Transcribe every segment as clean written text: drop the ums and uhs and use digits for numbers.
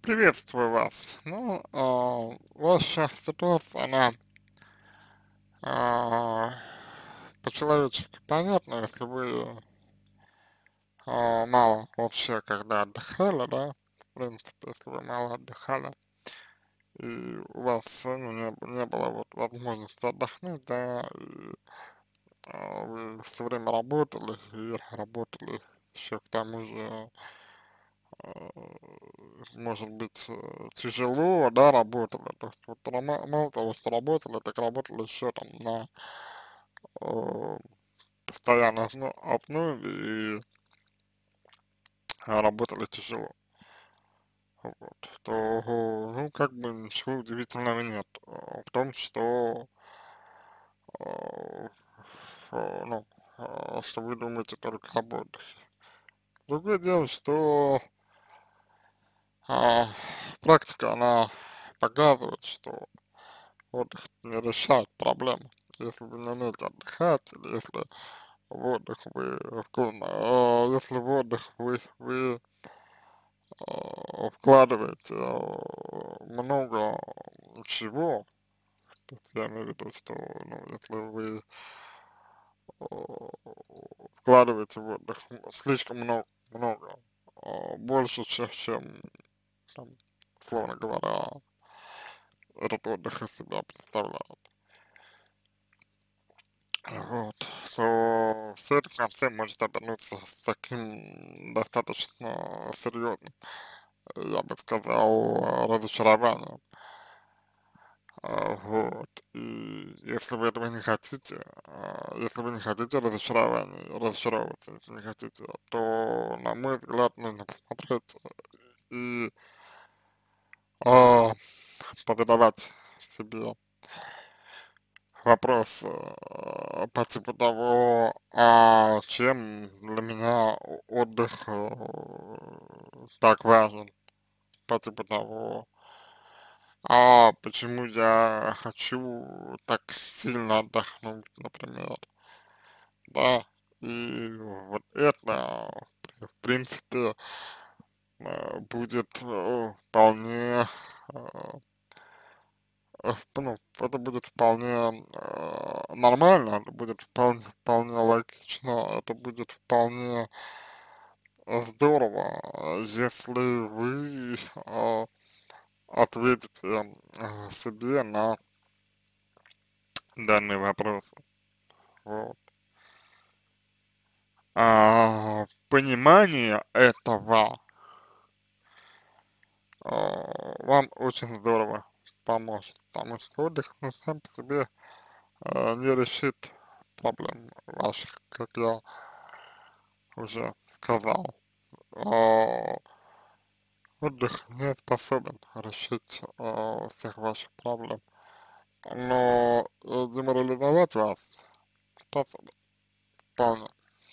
Приветствую вас. Ваша ситуация, она а, по-человечески понятна, если вы мало вообще когда отдыхали, да, в принципе, если вы мало отдыхали, и у вас не было вот возможности отдохнуть, да, и вы все время работали, и работали еще к тому же э, может быть, тяжело, да, работали. То есть вот мало того, что работали, так работали еще там на э, постоянной основе и работали тяжело. Вот. То, ну, как бы ничего удивительного нет в том, что, э, ну, что вы думаете только об отдыхе. Другое дело, что а, практика, она показывает, что отдых не решает проблемы. Если вы не умеете отдыхать, или если в отдых вы если в отдых вы вкладываете много чего, то есть я имею в виду, что, ну, если вы вкладываете в отдых слишком много, больше, чем, там, условно говоря, этот отдых из себя представляет. Вот, то все это в конце может обернуться с таким достаточно серьезным, я бы сказал, разочарованием. Вот, и если вы этого не хотите, если вы не хотите разочаровываться, если не хотите, то, на мой взгляд, нужно посмотреть и а, позадавать себе вопрос по типу того, чем для меня отдых так важен, по типу того, почему я хочу так сильно отдохнуть, например, да, и вот это, в принципе, будет вполне э, ну, это будет вполне нормально, это будет вполне логично, это будет вполне здорово, если вы ответите себе на данный вопрос. Вот. Понимание этого вам очень здорово поможет, потому что отдых, ну, сам по себе не решит проблем ваших, как я уже сказал. А, Отдых не способен решить всех ваших проблем, но деморализовать вас способен вполне.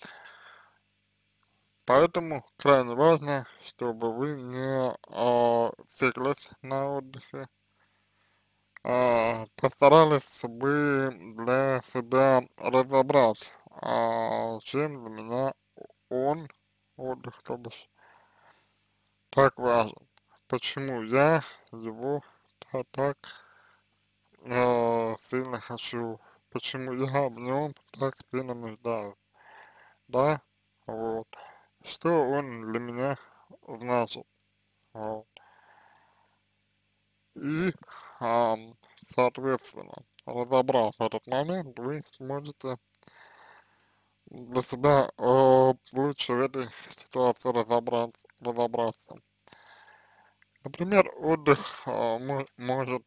Поэтому крайне важно, чтобы вы не циклились на отдыхе, постарались бы для себя разобрать, чем для меня он, отдых, то бишь, так важен, почему я его так сильно хочу, почему я в нем так сильно нуждаюсь, да, вот, что он для меня значит, вот, и, соответственно, разобрав этот момент, вы сможете для себя лучше в этой ситуации разобраться. Например, отдых может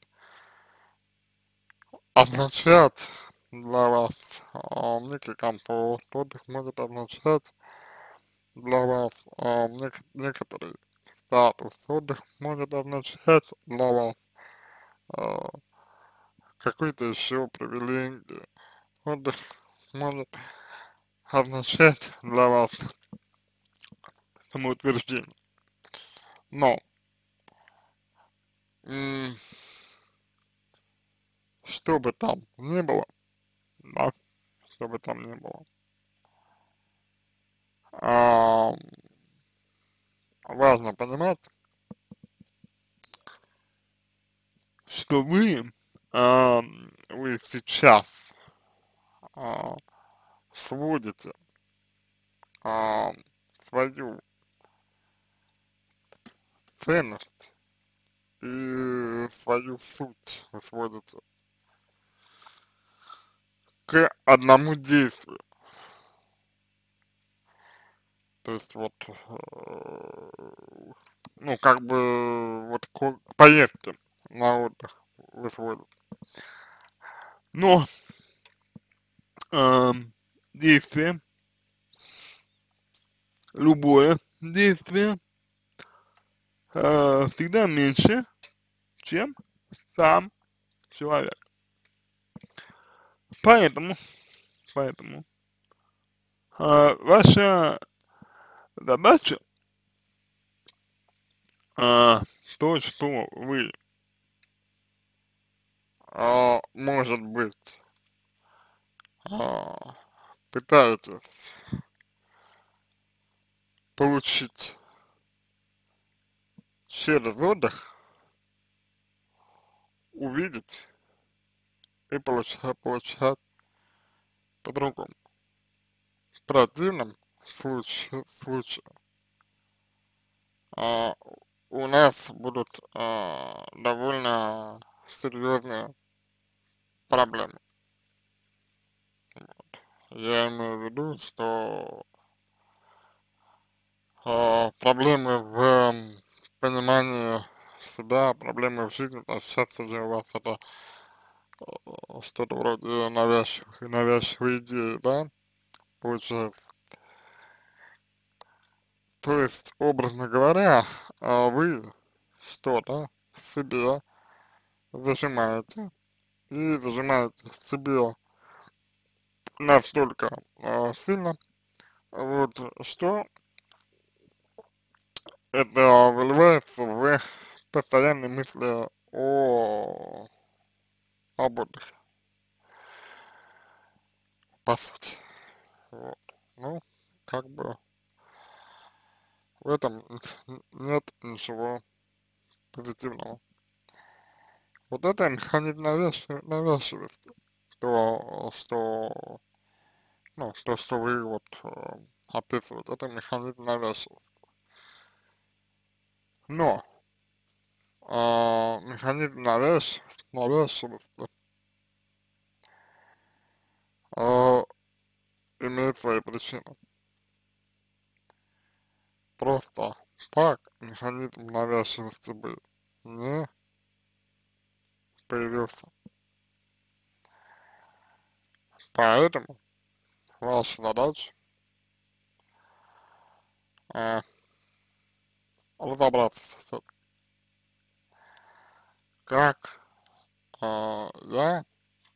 означать для вас некий комфорт, отдых может означать для вас некоторый статус, отдых может означать для вас а, какой-то еще привилегии, отдых может означать для вас самоутверждение. Но, м, что бы там ни было, да, что бы там ни было, а, важно понимать, что вы сейчас а, сводите а, свою ценность и свою суть вы сводите к одному действию. То есть вот, ну, как бы, вот к поездке на отдых вы сводите. Но эм, действие, любое действие всегда меньше, чем сам человек. Поэтому, поэтому ваша задача то, что вы, может быть, а, пытаетесь получить через отдых, увидеть и получать по-другому. В противном случае а, у нас будут довольно серьезные проблемы. Я имею в виду, что проблемы в понимании себя, проблемы в жизни, а сейчас уже у вас это что-то вроде навязчивой идеи, да, получается. То есть, образно говоря, вы что-то себе зажимаете и зажимаете себе настолько сильно, вот, что это выливается в постоянные мысли об отдыхе, по сути. Вот. Ну, как бы в этом нет ничего позитивного. Вот это механизм навязчивости, то, что, ну, то, что вы вот описываете, это механизм навязчивости. Но механизм навязчивости а, имеет свои причины. Просто так механизм навязчивости бы не появился. Поэтому ваша задача а, разобраться с этим, как я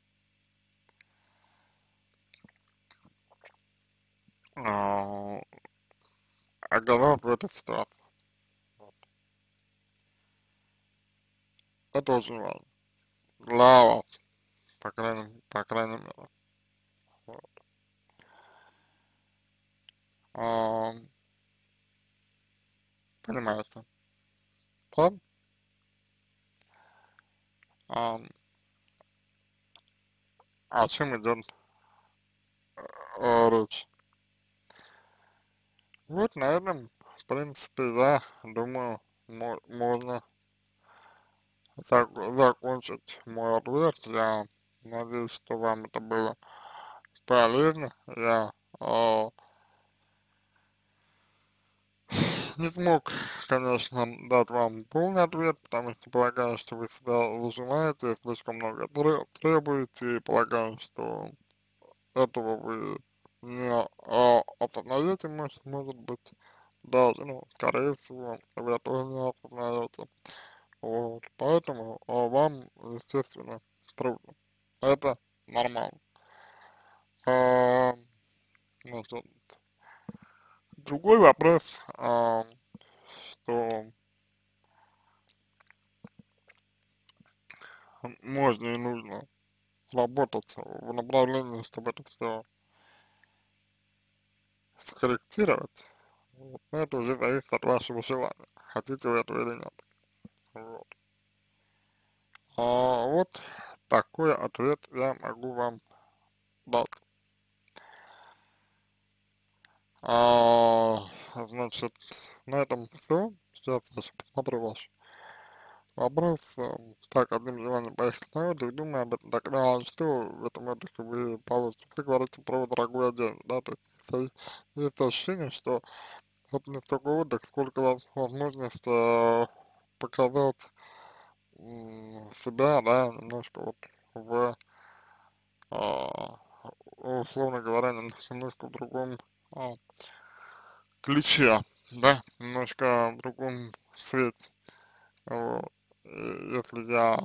а, оказался в этой ситуации. Вот. Это очень важно. Для вас, по крайней мере. Вот. А, понимаете, да? А, о чем идет речь? Вот на этом, в принципе, я думаю, можно закончить мой ответ. Я надеюсь, что вам это было полезно. Я не смог, конечно, дать вам полный ответ, потому что полагаю, что вы себя зажимаете, слишком много требуете, и полагаю, что этого вы не осознаете, может быть, даже, ну, скорее всего, вы этого не осознаете. Вот, поэтому вам, естественно, трудно. Это нормально. А, значит, другой вопрос, что можно и нужно работать в направлении, чтобы это все скорректировать. Вот. Но это уже зависит от вашего желания, хотите вы этого или нет. Вот. Вот такой ответ я могу вам дать. А, значит, на этом все. Сейчас я еще посмотрю ваш вопрос. Так, одним желанием поехать на отдых, думаю об этом. Тогда что в этом отдыхе вы получите? Вы говорите про дорогую одежду, да? То есть есть ощущение, что это не столько отдых, сколько возможность показать себя, да, немножко вот в, а, условно говоря, немножко в другом а, ключе, да, немножко в другом свете, вот, если я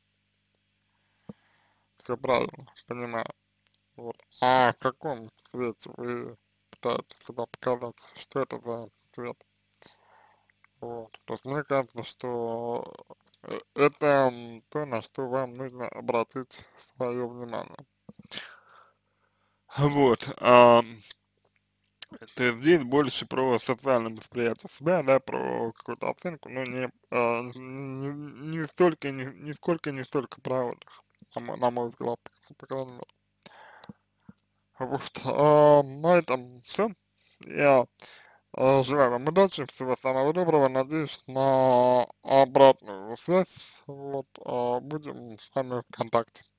все правильно понимаю, вот. А в каком свете вы пытаетесь себя показать, что это за цвет? Вот. То есть мне кажется, что это то, на что вам нужно обратить свое внимание. Вот. То есть здесь больше про социальное восприятие себя, да, про какую-то оценку, но не столько, не столько про отдых, на мой взгляд, по крайней мере. Вот. На этом все. Я желаю вам удачи, всего самого доброго, надеюсь на обратную связь, вот, будем с вами в контакте.